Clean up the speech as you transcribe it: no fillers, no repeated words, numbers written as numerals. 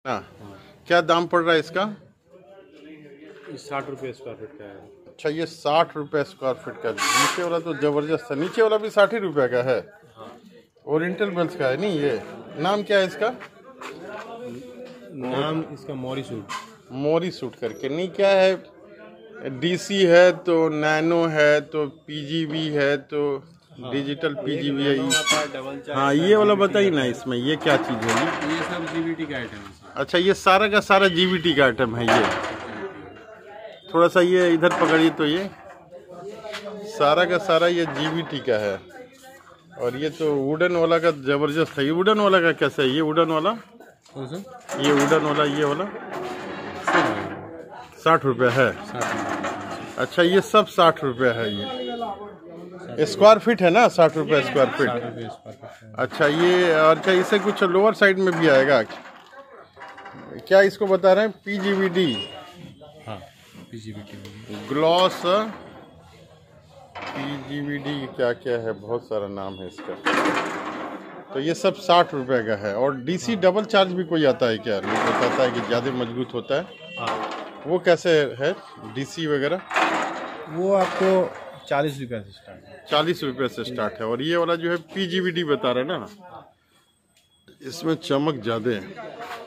हाँ, क्या दाम पड़ रहा है इसका? 60 रुपये स्क्वायर फीट का है। अच्छा, ये 60 रुपये स्क्वायर फीट का। नीचे वाला तो जबरदस्त है, नीचे वाला भी 60 ही रुपये का है। ओरिएंटल बेल्स का है नहीं ये। नाम क्या है इसका? नाम इसका मोरी सूट। मोरी सूट करके नहीं, क्या है, डीसी है तो नैनो है तो पीजीवी है तो डिजिटल पीजीवी है। हाँ, ये वाला बताइए ना, इसमें ये क्या चीज़ होगी? ये सब जीवीटी का आइटम है। अच्छा, ये सारा का सारा जीवीटी का आइटम है। ये थोड़ा सा ये इधर पकड़िए तो ये सारा का सारा ये जीवीटी का है। और ये तो वुडन वाला का जबरदस्त है। ये वुडन वाला का कैसा है? ये वुडन वाला, ये वुडन वाला, ये वाला 60 रुपये है। अच्छा, ये सब 60 रुपये है। ये स्क्वायर फीट है ना, 60 रुपये स्क्वायर फीट। अच्छा, ये अच्छा, इससे कुछ लोअर साइड में भी आएगा क्या? इसको बता रहे हैं पीजीवीडी। हाँ, पीजीवीडी, ग्लॉस, पीजीवीडी, क्या क्या है, बहुत सारा नाम है इसका। तो ये सब 60 रुपये का है। और डीसी डबल चार्ज भी कोई आता है क्या? लोग बताता है कि ज़्यादा मजबूत होता है। हाँ, वो कैसे है डीसी वगैरह? वो आपको 40 रुपये से स्टार्ट है। 40 रुपये से स्टार्ट है। और ये वाला जो है पीजीवीडी बता रहे हैं ना, इसमें चमक ज़्यादा है।